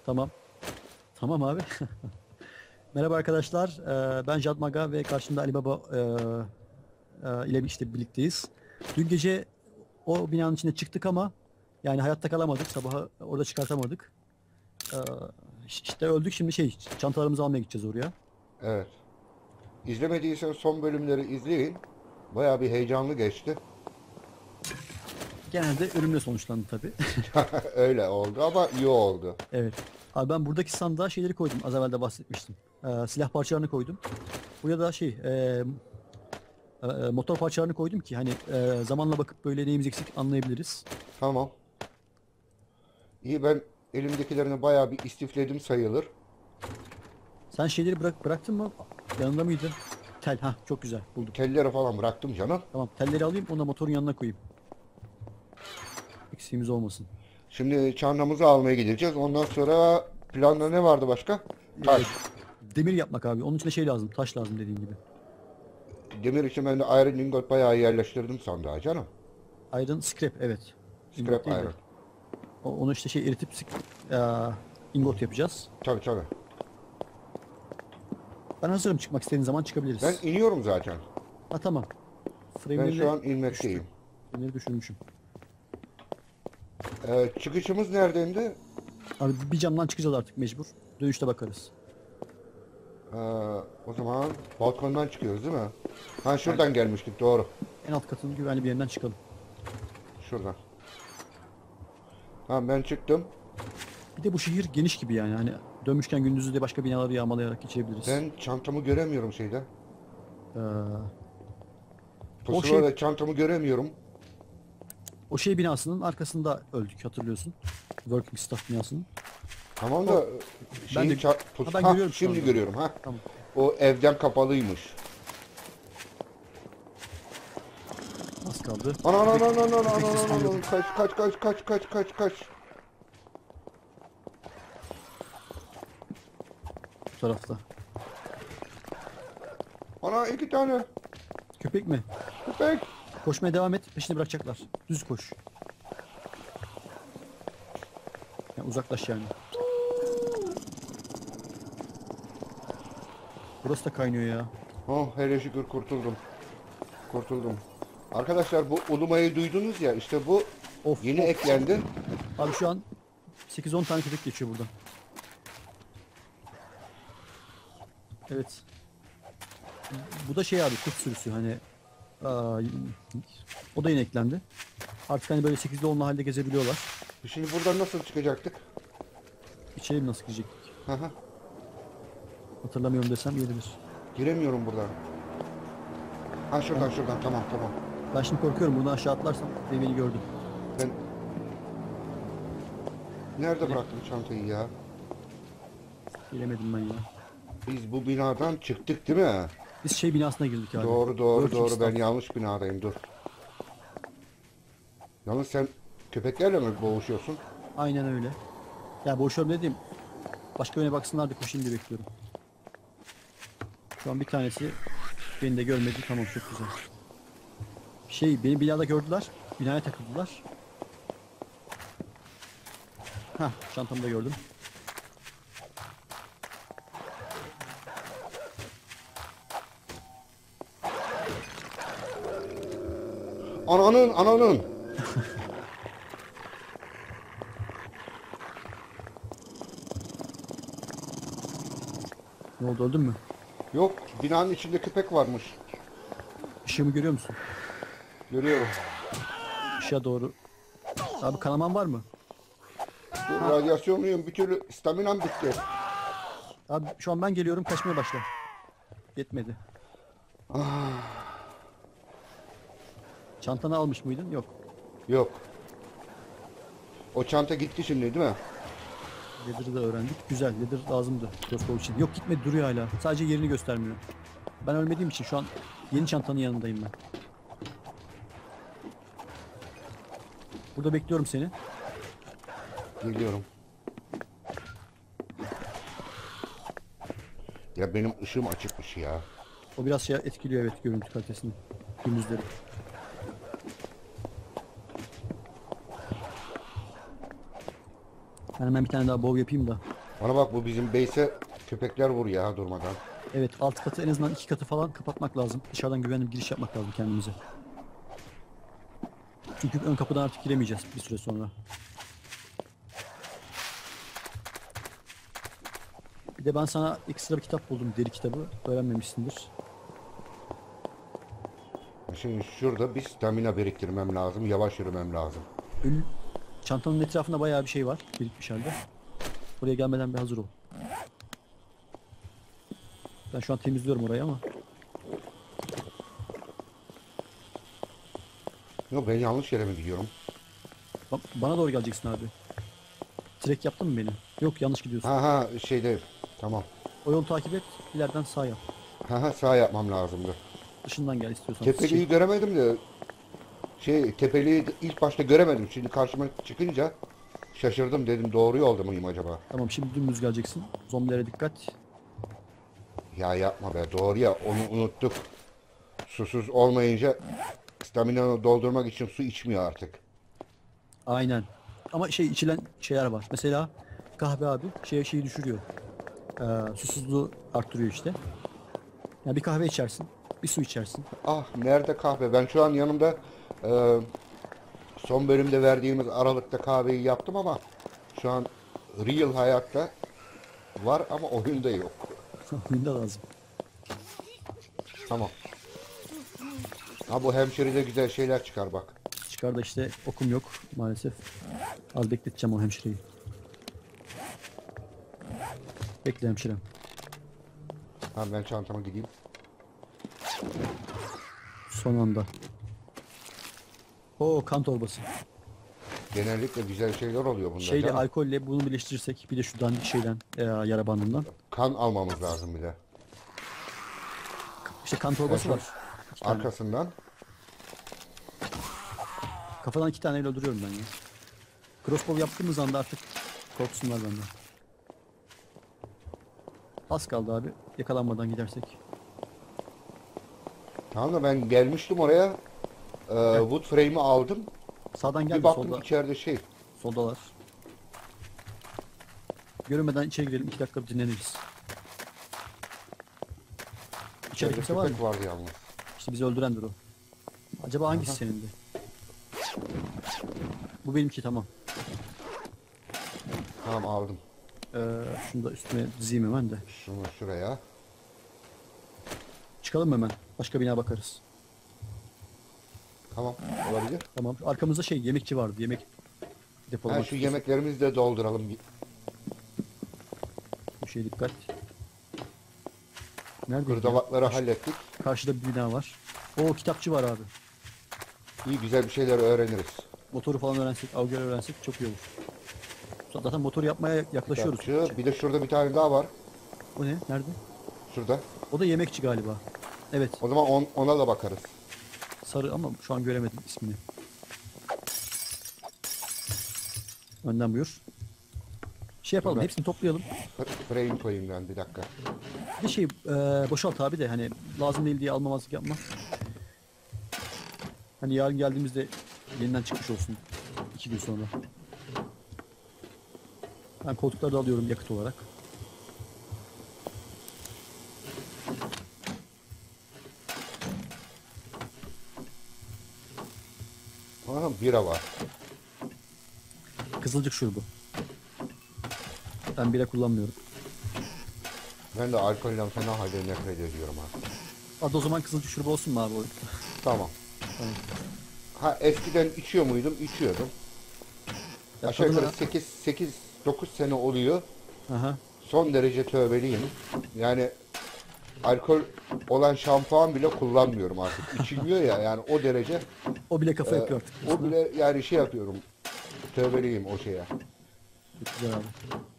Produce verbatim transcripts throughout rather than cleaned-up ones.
Tamam. Tamam abi. Merhaba arkadaşlar. Ee, ben Jadmaga ve karşımda Ali Baba e, e, ile işte birlikteyiz. Dün gece o binanın içine çıktık ama yani hayatta kalamadık. Sabaha orada çıkartamadık. Ee, işte öldük. Şimdi şey çantalarımızı almaya gideceğiz oraya. Evet. İzlemediysen son bölümleri izleyin. Bayağı bir heyecanlı geçti. Genelde ölümle sonuçlandı tabii. Öyle oldu ama iyi oldu. Evet. Abi ben buradaki sandığa şeyleri koydum. Az evvel de bahsetmiştim. Ee, silah parçalarını koydum. Buraya da şey e, e, motor parçalarını koydum ki hani e, zamanla bakıp böyle neyimiz eksik anlayabiliriz. Tamam. İyi, ben elimdekilerini bayağı bir istifledim sayılır. Sen şeyleri bırak bıraktın mı? Yanında mıydı? Tel. Ha çok güzel buldum. Telleri falan bıraktım canım. Tamam telleri alayım onu da motorun yanına koyayım. Eksiğimiz olmasın. Şimdi çantamızı almaya gideceğiz. Ondan sonra planda ne vardı başka? Taş. Ee, demir yapmak abi. Onun için de şey lazım. Taş lazım dediğin gibi. Demir için ben de iron ingot bayağı yerleştirdim sandığa canım. Iron scrap evet. Ingot Scrap değil de. iron. O- Onu işte şey eritip sik- Aa, ingot yapacağız. Tabii tabii. Ben hazırım çıkmak istediğin zaman Ben çıkabiliriz. iniyorum zaten. Ha tamam. Ben Frame'leri şu an düştü. inmekteyim. Frame'leri düşürmüşüm. Ee, çıkışımız neredeydi? Abi bir camdan çıkacağız artık mecbur. Dönüşte bakarız. Ee, O zaman balkondan çıkıyoruz değil mi? Ha, Yani şuradan gelmiştik, doğru. en alt katının güvenli bir yerinden çıkalım. Şuradan. Ha, ben çıktım. Bir de bu şehir geniş gibi yani. Hani dönmüşken gündüzü de başka binaları yağmalayarak geçebiliriz. Ben çantamı göremiyorum şeyde. Ee, o şey Pusulada çantamı göremiyorum. o şey binasının arkasında öldük hatırlıyorsun. Working Staff binasının. Tamam O da ben şeyin de ça- ha, pus ben ha, görüyorum şu şimdi anda. görüyorum ha. Tamam. O evden kapalıymış. Az kaldı. Ana ana Köpek, ana ana ana köpek ana sesini ana ana. duydum Kaç kaç kaç kaç kaç kaç kaç. bu tarafta. Ana, iki tane Köpek mi? köpek. Koşmaya devam et. Peşini bırakacaklar. Düz koş. Yani uzaklaş yani. Burası da kaynıyor ya. Oh, hele şükür kurtuldum. Kurtuldum. Arkadaşlar, bu ulumayı duydunuz ya, işte bu Of yeni of. eklendi. Abi şu an sekiz on tane köpek geçiyor buradan. Evet. Bu da şey abi kurt sürüsü hani aa, o da yine eklendi. Artık hani böyle sekizli onlu halde gezebiliyorlar. Şimdi buradan nasıl çıkacaktık? İçeri mi nasıl girecektik? Hı hı. Hatırlamıyorum desem yeridir. Giremiyorum buradan. Ha, şuradan şuradan, tamam tamam. Ben şimdi korkuyorum buradan aşağı atlarsam ve beni gördüm. Ben nerede Bile- bıraktım çantayı ya? Bilemedim ben ya. Biz bu binadan çıktık değil mi? Biz şey binasına girdik abi. Doğru doğru Working doğru, ben Staff. yanlış binadayım, dur. Yalnız sen köpeklerle mi boğuşuyorsun? Aynen öyle. Ya boşver dediğim başka yöne baksınlar bir koşayım diye bekliyorum. Şu an bir tanesi beni de görmedi. Tamam çok güzel. Şey beni binada gördüler. Binaya takıldılar. Hah çantamı da gördüm. Ananın ananın. Ne oldu öldün mü? Yok, binanın içinde köpek varmış. Işığımı görüyor musun? Görüyorum. Işığa doğru. Abi kanaman var mı? Dur, radyasyonluyum, bir türlü staminam bitti. Abi şu an ben geliyorum kaçmaya başla. Yetmedi. Çantanı almış mıydın? Yok. Yok. O çanta gitti şimdi değil mi? Leather'ı da öğrendik. Güzel. Leather lazımdı. Crossbow için. Yok gitmedi duruyor hala. Sadece yerini göstermiyor. Ben ölmediğim için şu an yeni çantanın yanındayım ben. Burada bekliyorum seni. Geliyorum. Ya benim ışığım açıkmış ya. O biraz şey etkiliyor evet görüntü kalitesini. Gündüzleri. Ben hemen bir tane daha bow yapayım da. Bana bak, bu bizim base'e köpekler vuruyor ha durmadan. Evet, alt katı en azından iki katı falan kapatmak lazım. Dışarıdan güvenli bir giriş yapmak lazım kendimize. Çünkü ön kapıdan artık giremeyeceğiz bir süre sonra. Bir de ben sana ekstra bir kitap buldum, deri kitabı. Öğrenmemişsindir. Şimdi şurada bir stamina biriktirmem lazım. Yavaş yürümem lazım. Ön, çantanın etrafında bayağı bir şey var birikmiş halde. Buraya gelmeden bir hazır ol. Ben şu an temizliyorum orayı ama. Yok, ben yanlış yere mi gidiyorum? Ba- Bana doğru geleceksin abi. Trek yaptın mı beni? Yok, yanlış gidiyorsun. Ha ha, şeyde, tamam. O yolu takip et. İleriden sağ yap. Ha ha, sağ yapmam lazımdı. Dışından gel istiyorsan. Tepeliği Şey, göremedim de şey, tepeliği ilk başta göremedim. Şimdi karşıma çıkınca şaşırdım, dedim doğru yolda mıyım acaba? tamam, şimdi dümdüz geleceksin. Zombilere dikkat. Ya yapma be, doğru ya, onu unuttuk. Susuz olmayınca staminanı doldurmak için su içmiyor artık. Aynen. Ama şey, içilen şeyler var. Mesela kahve abi şey şeyi düşürüyor. Ee, susuzluğu arttırıyor işte. Yani bir kahve içersin, bir su içersin. Ah, nerede kahve? Ben şu an yanımda e, son bölümde verdiğimiz aralıkta kahveyi yaptım ama şu an real hayatta var ama oyunda yok. Oyunda lazım. Tamam. Ha, bu hemşeride güzel şeyler çıkar bak. Çıkar da işte okum yok maalesef. Az bekleteceğim o hemşireyi. Bekle hemşirem. Ha, ben çantama gideyim. Son anda. Oo, kan torbası. Genellikle güzel şeyler oluyor bunda. Şeyle, canım. alkolle bunu birleştirirsek bir de şu dandik şeyden e, yara bandından. Kan almamız lazım bir de. İşte kan torbası Evet, var. İki tane. Arkasından. Kafadan iki taneyle öldürüyorum ben ya. Crossbow yaptığımız anda artık korksunlar benden. Az kaldı abi. Yakalanmadan gidersek. Tamam da ben gelmiştim oraya. E, wood frame'i aldım. Sağdan Bir gelme, baktım solda. içeride şey. Soldalar. Görünmeden içeri girelim. iki dakika bir dinleniriz. İçeride İçeride kimse var mı? köpek vardı yalnız. İşte bizi öldürendir o. Acaba hangisi Aha. senindi? Bu benimki, tamam. Tamam, aldım. Ee, şunu da üstüne dizeyim hemen de. Şunu şuraya. Çıkalım hemen. Başka bina bakarız. Tamam, olabilir. Tamam. Arkamızda şey, yemekçi vardı. Yemek Ha, depolamak. şu yemeklerimizi de dolduralım. Bu şeye dikkat. Nerede? Hırdavatları hallettik. Karşıda bir bina var. O kitapçı var abi. İyi, güzel bir şeyler öğreniriz. Motoru falan öğrensek, avgar öğrensek çok iyi olur. Zaten motoru yapmaya yaklaşıyoruz. Kitapçı. Bir de şurada bir tane daha var. O ne? Nerede? Şurada. O da yemekçi galiba. Evet. O zaman on- ona da bakarız. Sarı ama şu an göremedim ismini. Önden buyur. Şey yapalım, Şurada. hepsini toplayalım. F- Frame koyayım ben bir dakika. Bir de şey e, boşalt abi de, hani lazım değil diye almamazlık yapma. Hani yarın geldiğimizde yeniden çıkmış olsun. iki gün sonra. Ben koltukları da alıyorum yakıt olarak. Aha, bira var. Kızılcık şurubu. Ben bile kullanmıyorum. Ben de alkolden fena halde nefret ediyorum ha. Adı o zaman kızılcık şurubu olsun mu abi o? Tamam. Tamam. Ha, eskiden içiyor muydum? İçiyordum. Ya Aşağı yukarı tadına- sekiz sekiz dokuz sene oluyor. Aha. Son derece tövbeliyim. Yani alkol olan şampuan bile kullanmıyorum artık. İçiliyor ya, yani o derece. O bile kafa Ee, yapıyor artık. o bile yani şey yapıyorum. Tövbeliyim o şeye. Çok güzel abi.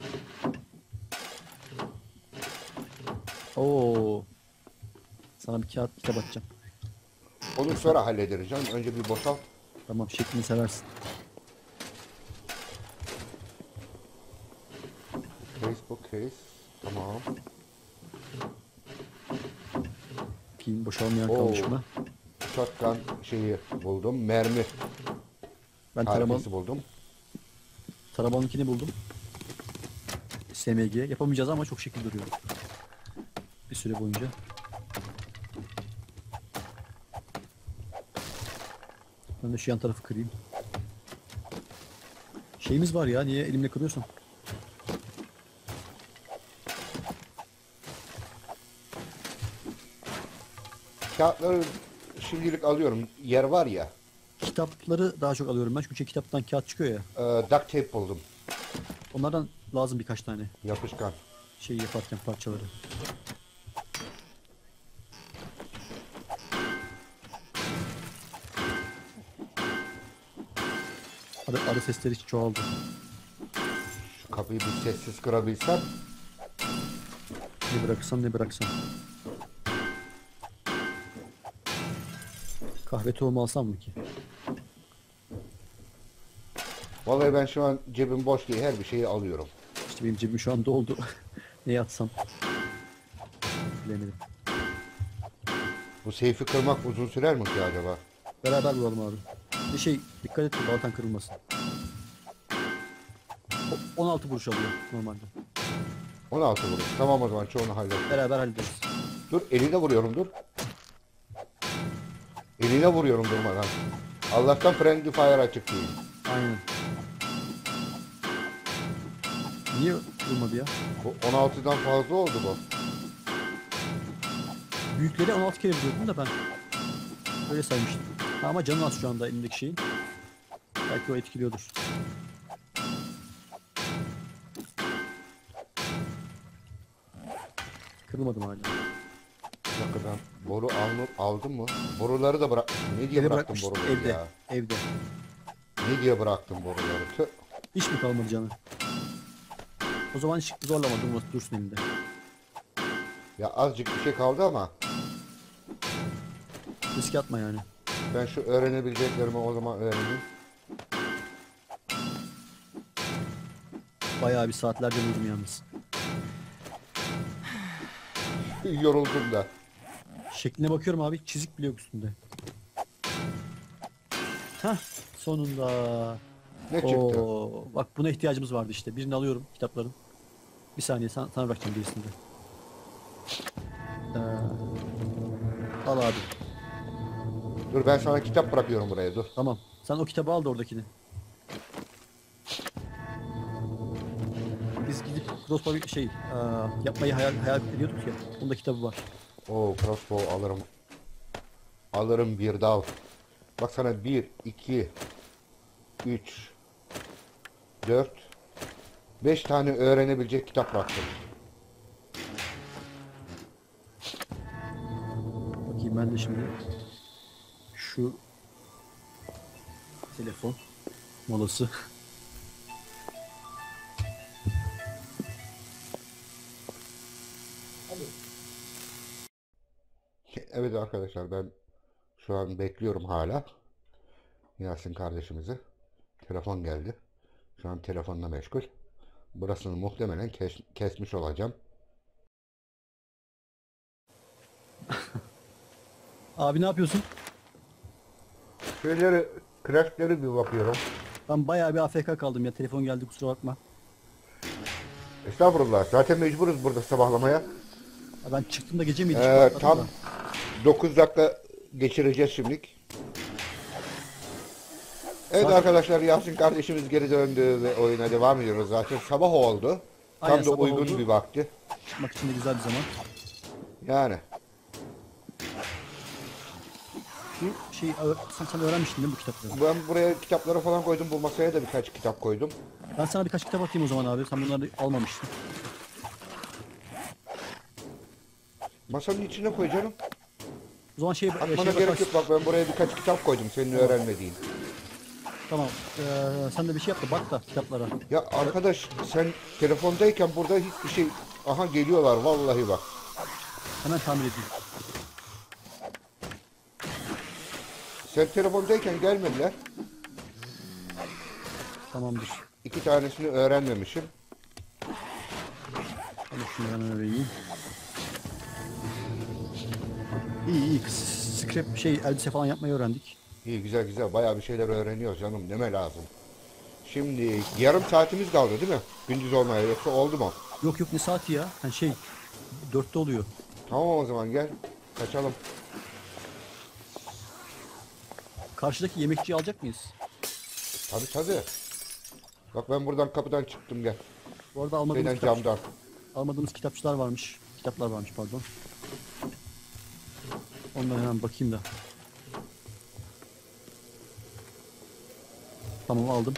Oo. Sana bir kağıt kitap atacağım. Onu sonra hallederiz canım. Önce bir boşalt. Tamam, şeklini seversin. Facebook case. Tamam. Bakayım boşalmayan Oo. kalmış mı? Shotgun şeyi buldum. Mermi Ben taraman, tarifesi buldum. taramanınkini buldum. S M G. Yapamayacağız ama çok şekil duruyor. Bir süre boyunca. Ben de şu yan tarafı kırayım. Şeyimiz var ya, niye elimle kırıyorsun? Kağıtları şimdilik alıyorum. Yer var ya. Kitapları daha çok alıyorum ben çünkü kitaptan kağıt çıkıyor ya. E, duct tape buldum. Onlardan lazım birkaç tane Yapışkan. şey yaparken parçaları. Arı, arı sesleri çoğaldı. Şu kapıyı bir sessiz kırabilsem. Ne bıraksam ne bıraksam. Kahve tohumu alsam mı ki? Vallahi ben şu an cebim boş diye her bir şeyi alıyorum. İşte benim cebim şu an doldu. Neye atsam? Bilemedim. Bu seyfi kırmak uzun sürer mi ki acaba? Beraber bulalım abi. Bir şey dikkat et de baltan kırılmasın. O- on altı kuruş alıyor normalde. on altı vuruş. Tamam o zaman çoğunu hallet. Beraber hallederiz. Dur eline vuruyorum dur. Eline vuruyorum durmadan. Allah'tan friendly fire açık değil. Aynen. Niye kırılmadı ya? Bu on altıdan fazla oldu bu. Büyükleri on altı kere vuruyordum da ben. Öyle saymıştım. Ha, ama canı az şu anda elindeki şeyin. Belki o etkiliyordur. Kırılmadı mı hala? Bir dakika ben boru aldım, aldım mı? Boruları da bırakmışım. Ne diye Geri bıraktım bırakmıştım boruları evde. ya? Evde. Ne diye bıraktım boruları? Tüh. Hiç mi kalmadı canı? O zaman hiç zorlama, durmasın, dursun elinde. Ya azıcık bir şey kaldı ama Riske atma yani. ben şu öğrenebileceklerimi o zaman öğreneyim. Bayağı bir saatlerce vurdum yalnız. Yoruldum da. Şekline bakıyorum abi, çizik bile yok üstünde. Hah, sonunda. Ne çıktı? Oo, bak buna ihtiyacımız vardı işte. Birini alıyorum kitapların. Bir saniye sana, sana bırakacağım birisini de. Ee, al abi. Dur ben sana kitap bırakıyorum buraya dur. Tamam. Sen o kitabı al da oradakini. Biz gidip crossbow şey aa, yapmayı hayal, hayal ediyorduk ya. Bunda kitabı var. Oo crossbow alırım. Alırım bir dal. Bak sana bir, iki, üç, dört, beş tane öğrenebilecek kitap bıraktım. Bakayım ben de şimdi şu telefon molası. Evet arkadaşlar ben şu an bekliyorum hala. Yasin kardeşimizi. Telefon geldi. Şu an telefonla meşgul. Burasını muhtemelen kes- kesmiş olacağım. Abi ne yapıyorsun? Şeyleri, crashleri bir bakıyorum. Ben bayağı bir A F K kaldım ya. Telefon geldi, kusura bakma. Estağfurullah. Zaten mecburuz burada sabahlamaya. Ya ben çıktım da gece miydi? Ee, Çıkartmadım tam da. dokuz dakika geçireceğiz şimdilik. Evet Saat- arkadaşlar Yasin kardeşimiz geri döndü ve oyuna devam ediyoruz zaten. Sabah oldu. Tam Aynen, da sabah uygun oldu. bir vakti. Çıkmak için de güzel bir zaman. Yani. Şu şey sen, sen öğrenmiştin değil mi bu kitapları? Ben buraya kitapları falan koydum. Bu masaya da birkaç kitap koydum. Ben sana birkaç kitap atayım o zaman abi. Sen bunları almamıştın. Masanın içine koy canım. O zaman şey, Atmana şey gerek bakarsın. yok. Bak ben buraya birkaç kitap koydum. Senin öğrenmediğin. Tamam. Ee, sen de bir şey yap da bak da kitaplara. Ya arkadaş sen telefondayken burada hiçbir şey... Aha geliyorlar vallahi bak. Hemen tamir edeyim. Sen telefondayken gelmediler. Tamamdır. İki tanesini öğrenmemişim. Hadi şunu hemen vereyim. İyi iyi. Scrap şey elbise falan yapmayı öğrendik. İyi güzel güzel bayağı bir şeyler öğreniyoruz canım. Neme lazım. Şimdi yarım saatimiz kaldı değil mi? Gündüz olmaya yoksa oldu mu? Yok yok, ne saati ya? Hani şey, dörtte oluyor. Tamam o zaman gel. Kaçalım. Karşıdaki yemekçiyi alacak mıyız? Tabii tabii. Bak ben buradan kapıdan çıktım gel. Bu arada almadığımız Şeyden kitap, camdan. almadığımız kitapçılar varmış. Kitaplar varmış, pardon. Ondan hemen bakayım da. Tamam, aldım.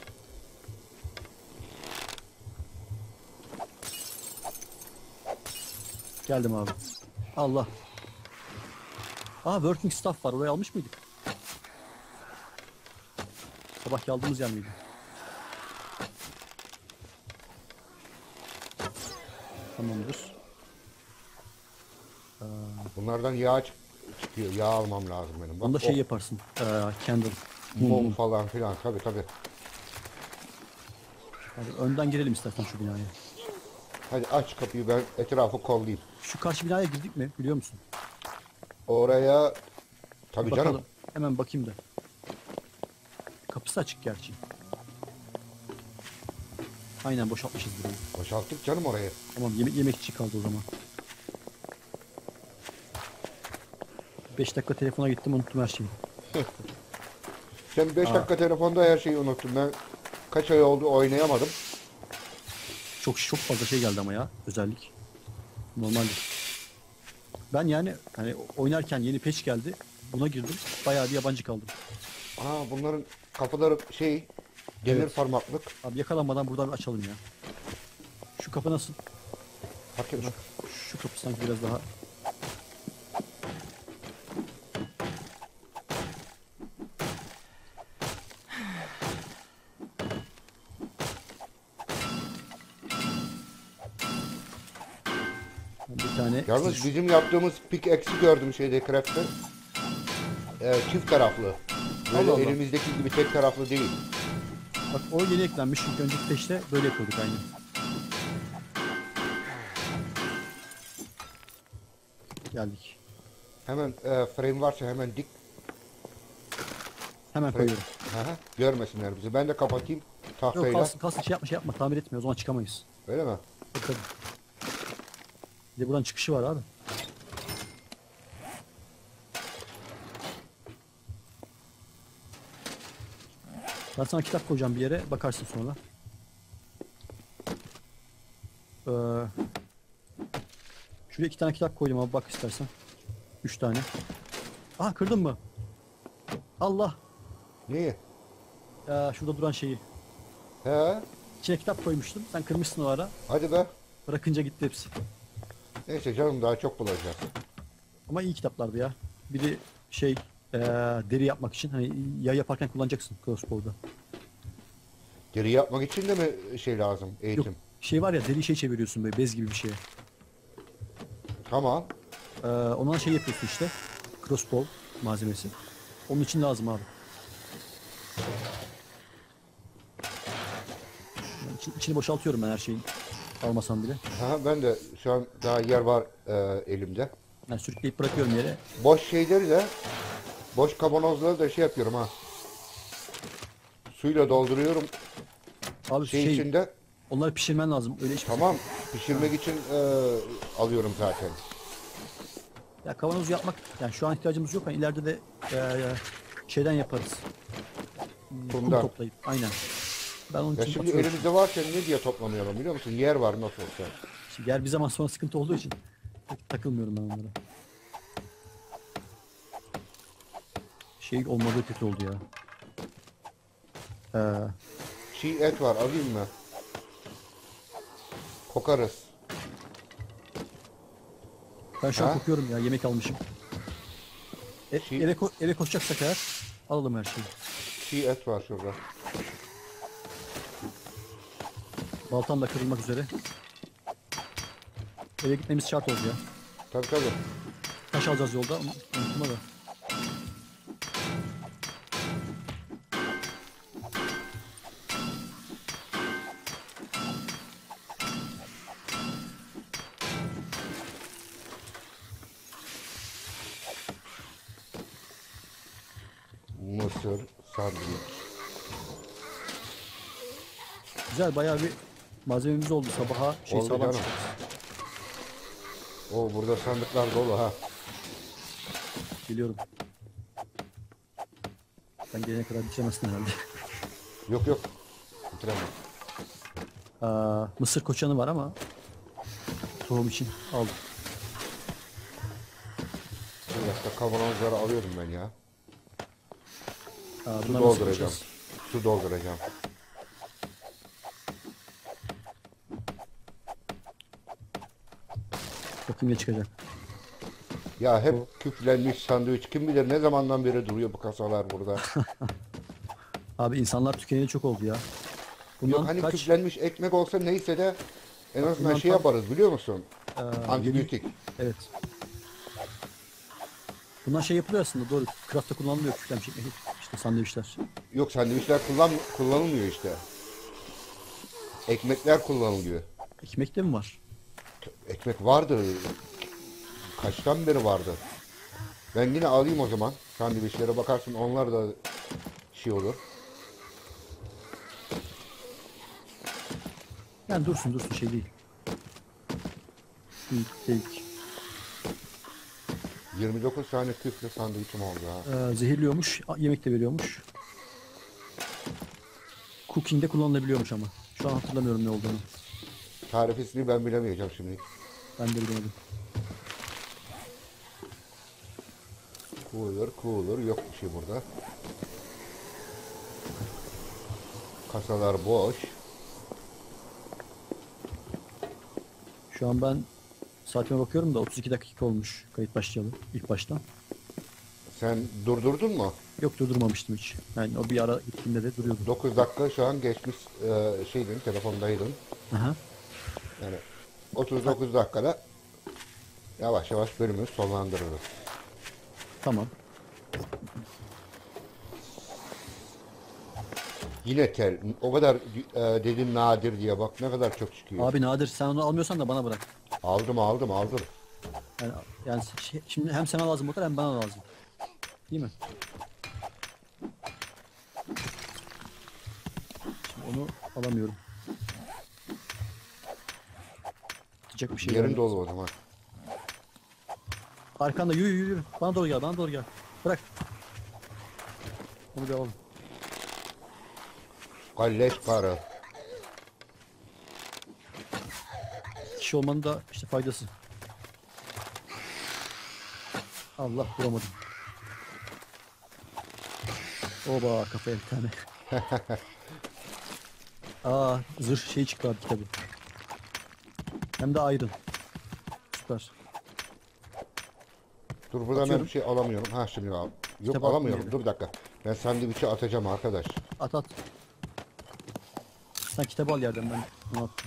Geldim abi. Allah. Aa, working staff var. Orayı almış mıydık? Sabah aldığımız yer miydi? Tamamdır. Bunlardan yağ çık- çıkıyor. Yağ almam lazım benim. Bak, Onda şey oh, yaparsın. Ee, candle. Mum, mum mum. falan filan. Tabii tabii. Hadi önden girelim istersen şu binaya. Hadi aç kapıyı ben etrafı kollayayım. Şu karşı binaya girdik mi biliyor musun? Oraya tabii Bakalım. canım. Hemen bakayım da. Kapısı açık gerçi. Aynen, boşaltmışız burayı. Boşalttık canım orayı. Tamam, yemek yemekçi kaldı o zaman. beş dakika telefona gittim, unuttum her şeyi. Sen beş Aa. dakika telefonda her şeyi unuttun. Ben kaç ay oldu oynayamadım. Çok çok fazla şey geldi ama ya, özellik. Normalde. Ben yani hani oynarken yeni patch geldi. Buna girdim. Bayağı bir yabancı kaldım. Aa bunların kapıları şey demir Evet. parmaklık. Abi yakalanmadan buradan bir açalım ya. Şu kapı nasıl? Fark etmez. Şu kapı sanki biraz daha... Bir tane... Yalnız bizim yaptığımız pickaxe'i gördüm şeyde craft'te. Ee, çift taraflı. Böyle Allah Allah. elimizdeki gibi tek taraflı değil. Bak, o yeni eklenmiş çünkü önceki patch'te böyle yapıyorduk aynı. Geldik. Hemen e, frame varsa hemen dik. Hemen Frame. koyuyorum. Aha, görmesinler bizi. Ben de kapatayım Yok, tahtayla. kalsın kalsın, şey yapma şey yapma, tamir etmiyor, o zaman çıkamayız. Öyle mi? Tabii tabii. Bir de buradan çıkışı var abi. Ben sana kitap koyacağım bir yere, bakarsın sonra. Ee, şuraya iki tane kitap koydum abi, bak istersen. Üç tane. Aha, kırdın mı? Allah. Niye? Ya, şurada duran şeyi. He? İçine kitap koymuştum. Sen kırmışsın o ara. Hadi be. Bırakınca gitti hepsi. Neyse canım daha çok bulacağız. Ama iyi kitaplardı ya. Biri şey, ee, deri yapmak için, hani yay yaparken kullanacaksın crossbow'da. Geri yapmak için de mi şey lazım? Eğitim. Yok, şey var ya, deri şey çeviriyorsun böyle bez gibi bir şeye. Tamam. Ee, ondan şey yapıyorsun işte. Crossbow malzemesi. Onun için lazım abi. Yani içi- içini boşaltıyorum ben her şeyin. Almasam bile. Ha, ben de şu an daha yer var e, elimde. Yani sürükleyip bırakıyorum yere. Boş şeyleri de boş kavanozları da şey yapıyorum ha. Suyla dolduruyorum Abi şey, şey, içinde. onları pişirmen lazım. Öyle iş. Tamam. Pişirmek için e, alıyorum zaten. Ya kavanoz yapmak, yani şu an ihtiyacımız yok. Hani ileride de ee, şeyden yaparız. Hmm, Kum Bundan. toplayıp. Aynen. Ben onun Ya için şimdi atıyorum. elimizde varken ne diye toplamayalım biliyor musun? Yer var nasıl olsa. Şimdi yer bir zaman sonra sıkıntı olduğu için pek takılmıyorum ben onlara. Şey olmadığı kötü oldu ya. Ee, Çiğ et var alayım mı? Kokarız. ben şu an Ha? kokuyorum ya, yemek almışım. E, Şey- eve, ko- eve koşacaksak eğer alalım her şeyi. Çiğ et var şurada. Baltam da kırılmak üzere. Eve gitmemiz şart oldu ya. Tabii tabii. Taş alacağız yolda, un- unutma da. Mısır, sandviç. Güzel, bayağı bir Malzememiz oldu sabaha şey Oldu sağlam canım. çıkarız. O burada sandıklar dolu ha. Biliyorum. Ben gelene kadar bitiremezsin herhalde. Yok yok. Bitiremem. Aa, mısır koçanı var ama tohum için aldım. Bir dakika kavanozları alıyorum ben ya. Aa, Su bunları nasıl dolduracağım. yapacağız? Su dolduracağım. Bakayım ne çıkacak. Ya hep küflenmiş sandviç. Kim bilir ne zamandan beri duruyor bu kasalar burada. Abi insanlar tükeneli çok oldu ya. Bundan Yok hani kaç? küflenmiş ekmek olsa neyse de en Bak, azından bundan şey tam- yaparız biliyor musun? Ee, Antibiyotik. Evet. Bundan şey yapılıyor aslında doğru. Craft'ta kullanılıyor küflenmiş ekmek. İşte sandviçler. Yok sandviçler kullan kullanılmıyor işte. Ekmekler kullanılıyor. Ekmek de mi var? Ekmek vardı. Kaçtan beri vardı. Ben yine alayım o zaman. Sandviçlere bakarsın onlar da şey olur. Yani dursun dursun şey değil. Değil, değil. yirmi dokuz tane küflü sandviçim oldu ha. Ee, zehirliyormuş, a- yemek de veriyormuş. Cooking'de kullanılabiliyormuş ama. Şu an hatırlamıyorum ne olduğunu. Tarifini ben bilemeyeceğim şimdi. Ben de bilemedim. Cooler, cooler yok bir şey burada. Kasalar boş. Şu an ben saatime bakıyorum da otuz iki dakika olmuş kayıt başlayalı ilk baştan. Sen durdurdun mu? Yok durdurmamıştım hiç. Yani o bir ara gittiğinde de duruyordu. dokuz dakika şu an geçmiş e, şeydin, telefondaydın. Aha. Yani otuz dokuz dakikada yavaş yavaş bölümü sonlandırırız. Tamam. Yine tel. O kadar e, dedim nadir diye bak ne kadar çok çıkıyor. Abi Nadir sen onu almıyorsan da bana bırak. Aldım aldım aldım. Yani, yani şey- şimdi hem sana lazım o kadar hem bana lazım. Değil mi? Şimdi onu alamıyorum. Atacak bir şey Yerin yok. dolu o zaman. Arkanda yürü yürü yürü. Bana doğru gel bana doğru gel. Bırak. Onu bir alalım. Kalleş karı. Kişi olmanın da işte faydası. Allah vuramadım. Oba kafaya bir tane. Aa zırh şey çıktı abi kitabı. Hem de ayrın. Süper. Dur buradan ben Atıyorum. bir şey alamıyorum. Ha şimdi al. Yok Kitap alamıyorum. atmıyor. Dur bir dakika. Ben sandviçi atacağım arkadaş. At at. Sen kitabı al yerden ben onu attım.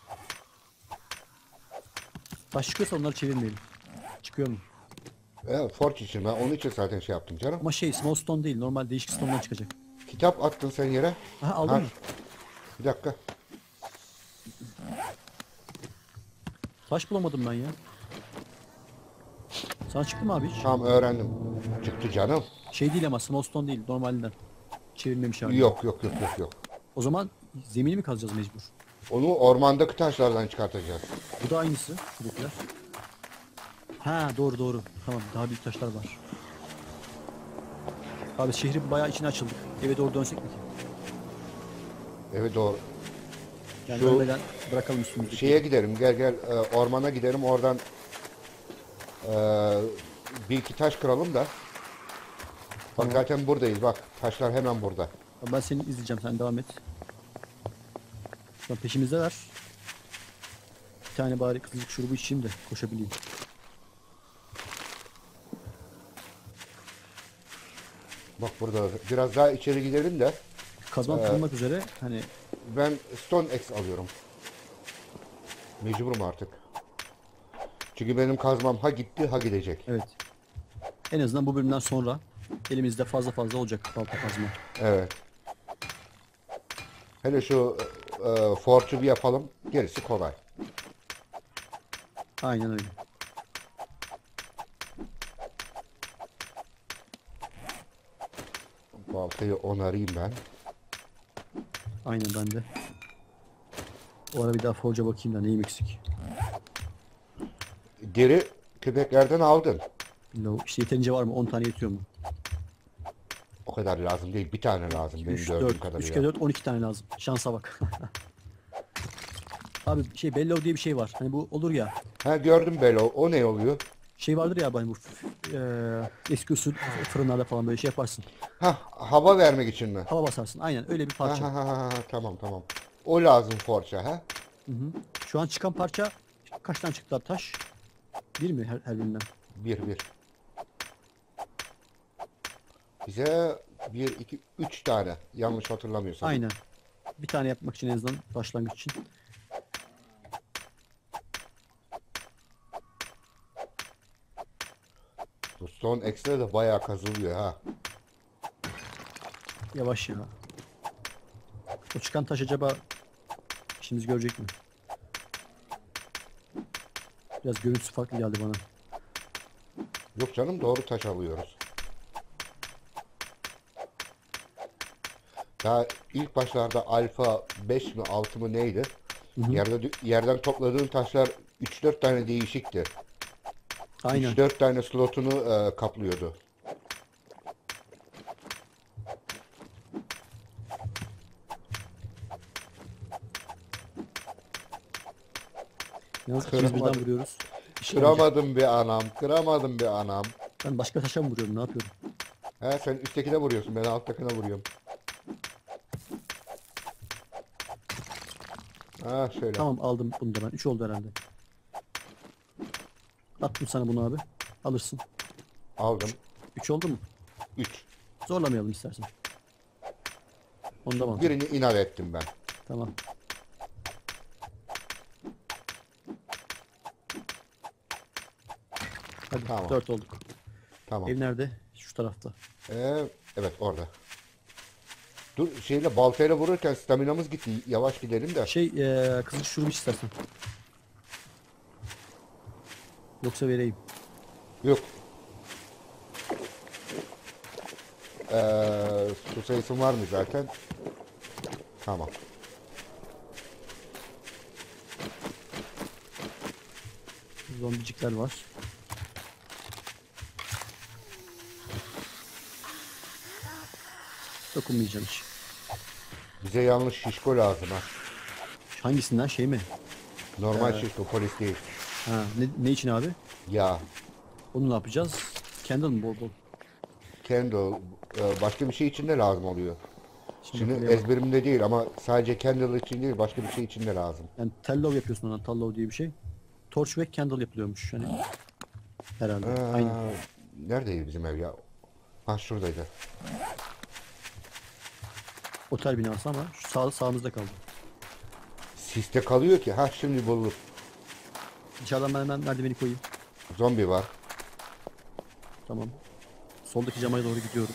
Taş çıkıyorsa onları çevirmeyelim. Çıkıyor mu? E, Forge için ben onun için zaten şey yaptım canım. Ama şey small stone değil normal değişik stone'dan çıkacak. Kitap attın sen yere. Aha aldın Ha, mı? bir dakika. Taş bulamadım ben ya. Sana çıktı mı abi hiç? Tamam öğrendim. Çıktı canım. Şey değil ama small stone değil normalinden. Çevirmemiş hali. Yok yok yok yok yok. O zaman zemini mi kazacağız mecbur? Onu ormandaki taşlardan çıkartacağız. Bu da aynısı. Şuradakiler. Ha doğru doğru. Tamam daha büyük taşlar var. Abi şehri bayağı içine açıldık. Eve doğru dönsek mi ki? Evet doğru. Yani Şu- ölmeden bırakalım üstümüzdeki. Şeye giderim gel gel e, ormana giderim oradan e, bir iki taş kıralım da. Bak Tamam. zaten buradayız bak taşlar hemen burada. Ben seni izleyeceğim sen devam et. Şu an peşimizdeler. Bir tane bari kızılcık şurubu içeyim de koşabileyim. Bak burada biraz daha içeri gidelim de Kazmam kırılmak üzere. Hani ben Stone Axe alıyorum. Mecburum artık. Çünkü benim kazmam ha gitti ha gidecek. evet. En azından bu bölümden sonra elimizde fazla fazla olacak balta kazma. Evet. Hele şu e, Forge'u bir yapalım. Gerisi kolay. Aynen öyle. Baltayı onarayım ben. Aynen ben de. O ara bir daha forca bakayım da neyim eksik. Deri köpeklerden aldın. No, işte yeterince var mı? on tane yetiyor mu? O kadar lazım değil. Bir tane lazım benim üç, gördüğüm dört, üç kadarıyla. kere dört, on iki tane lazım. Şansa bak. Abi şey bellow diye bir şey var. Hani bu olur ya. Ha gördüm böyle. O, o ne oluyor? Şey vardır ya hani bu eee eski usul fırınlarda falan böyle şey yaparsın. Ha hava vermek için mi? Hava basarsın. Aynen öyle bir Ha parça. ha ha ha ha, tamam tamam. O lazım força ha? Hı hı. Şu an çıkan parça kaç tane çıktı abi taş? Bir mi her, her birinden? Bir bir. Bize bir iki üç tane. Yanlış hatırlamıyorsam. Aynen. Bir tane yapmak için en azından başlangıç için. Bu son ekstra da bayağı kazılıyor ha. Yavaş ya. O çıkan taş acaba işimizi görecek mi? Biraz görüntüsü farklı geldi bana. Yok canım doğru taş alıyoruz. Daha ilk başlarda alfa beş mi altı mı neydi? Hı hı. Yerde, yerden topladığın taşlar üç dört tane değişikti. Aynen. üç dört tane slotunu e, kaplıyordu. Yalnız ikimiz birden Kıramadım. vuruyoruz. İşe yarayacak. Kıramadım bir anam, kıramadım bir anam. Ben başka taşa mı vuruyorum? Ne yapıyorum? He sen üsttekine vuruyorsun, ben alttakine vuruyorum. Ha şöyle. Tamam aldım bunu da ben. üç oldu herhalde. Attım sana bunu abi. Alırsın. Aldım. üç oldu mu? üç. Zorlamayalım istersen. Onda mı? Birini inat ettim ben. Tamam. Hadi Tamam. dört olduk. Tamam. Ev nerede? Şu tarafta. Ee, evet orada. Dur şeyle baltayla vururken staminamız gitti. Yavaş gidelim de. Şey eee kızıl şurubu istersen. Yoksa vereyim. Yok. Ee, su sayısın var mı zaten? Tamam. Zombicikler var. Dokunmayacağım hiç. Bize yanlış şişko lazım ha. Hangisinden şey mi? Normal şişko polis değil. Ha, ne, ne için abi? Ya. Onu ne yapacağız? Candle mı bol bol? Candle e, başka bir şey için de lazım oluyor. Şimdi Şimdi buraya bak. ezberimde değil ama sadece candle için değil başka bir şey için de lazım. Yani tellow yapıyorsun ona, tellow diye bir şey. Torch ve candle yapılıyormuş hani. Herhalde. Aa, Aynen. neredeydi bizim ev ya? Ha şuradaydı. Otel binası ama şu sağ, sağımızda kaldı. Siste kalıyor ki. Ha şimdi bulduk. Dışarıdan ben hemen merdiveni koyayım. Zombi var. Tamam. Soldaki camaya doğru gidiyorum.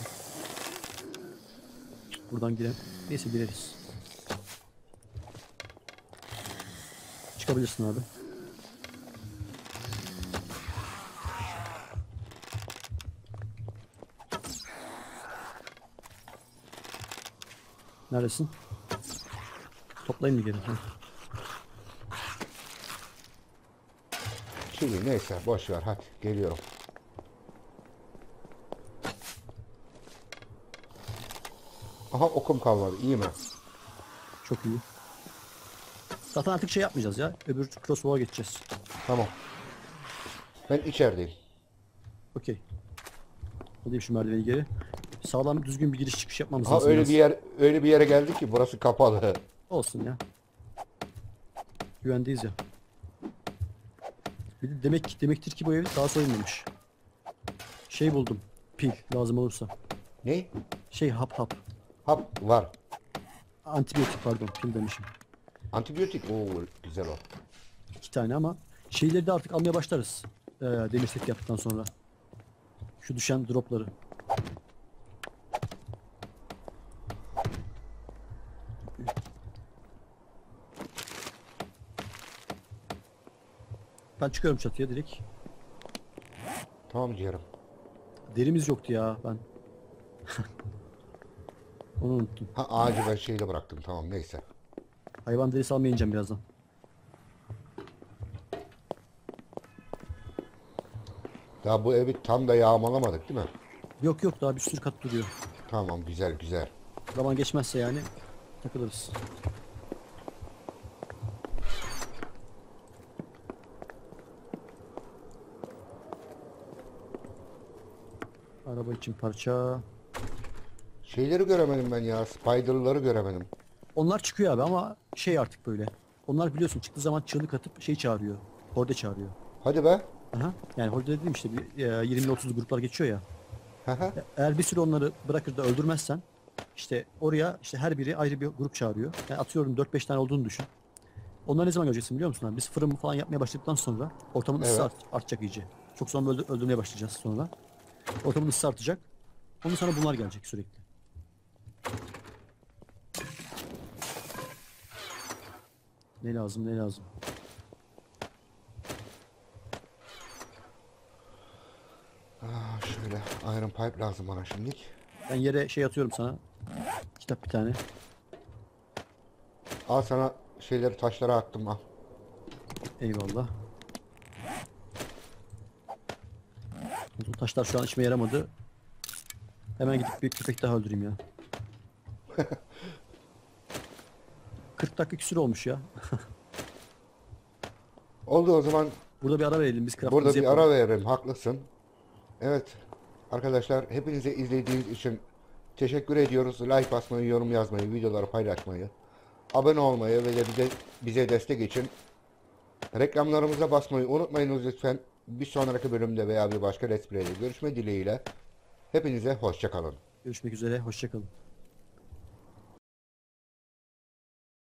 Buradan girelim. Neyse gireriz. Çıkabilirsin abi. Neredesin? Toplayayım mı geri? Ha. Şimdi neyse boş ver hadi geliyorum. Aha okum kalmadı iyi mi? Çok iyi. Zaten artık şey yapmayacağız ya. Öbür crossbow'a geçeceğiz. Tamam. Ben içerideyim. Okey. Alayım şu merdiveni geri. Sağlam düzgün bir giriş çıkış yapmamız Ha lazım. öyle biraz. bir yer öyle bir yere geldik ki burası kapalı. Olsun ya. Güvendeyiz ya. Bir de demek demektir ki bu ev daha soyulmamış. Şey buldum. Pil lazım olursa. Ne? Şey hap hap. Hap var. Antibiyotik pardon pil demişim. Antibiyotik. Oo güzel o. İki tane ama şeyleri de artık almaya başlarız. Ee, demir set yaptıktan sonra. Şu düşen dropları. Ben çıkıyorum çatıya direkt. Tamam ciğerim. Derimiz yoktu ya ben. Onu unuttum. Ha ağacı ben şeyde bıraktım tamam neyse. Hayvan derisi almaya ineceğim birazdan. Daha bu evi tam da yağmalamadık değil mi? Yok yok, daha bir sürü kat duruyor. Tamam, güzel güzel. Zaman geçmezse yani takılırız. Araba için parça. Şeyleri göremedim ben ya. Spider'ları göremedim. Onlar çıkıyor abi ama şey artık böyle. Onlar biliyorsun çıktığı zaman çığlık atıp şey çağırıyor. Horde çağırıyor. Hadi be. Aha. Yani horde dediğim işte bir e, yirmi otuz gruplar geçiyor ya. Hı hı. Eğer bir süre onları bırakır da öldürmezsen işte oraya işte her biri ayrı bir grup çağırıyor. Yani atıyorum dört beş tane olduğunu düşün. Onları ne zaman göreceksin biliyor musun abi? Biz fırın falan yapmaya başladıktan sonra ortamın ısısı Evet. art- artacak iyice. Çok sonra öldü- öldürmeye başlayacağız sonra. Ortamın ısısı artacak. Ondan sonra bunlar gelecek sürekli. Ne lazım ne lazım. Aa, şöyle iron pipe lazım bana şimdilik. Ben yere şey atıyorum sana. Kitap bir tane. Al sana şeyleri, taşlara attım, al. Eyvallah. Bu taşlar şu an işime yaramadı. Hemen gidip bir köpek daha öldüreyim ya. kırk dakika küsür olmuş ya. Oldu o zaman, Burada bir ara verelim biz burada craftımızı bir yapalım. ara verelim, haklısın. Evet arkadaşlar, hepinize izlediğiniz için teşekkür ediyoruz. Like basmayı, yorum yazmayı, videoları paylaşmayı, abone olmayı ve de bize, bize destek için reklamlarımıza basmayı unutmayınız lütfen. Bir sonraki bölümde veya bir başka Let's Play'de görüşme dileğiyle hepinize hoşça kalın. Görüşmek üzere. Hoşça kalın.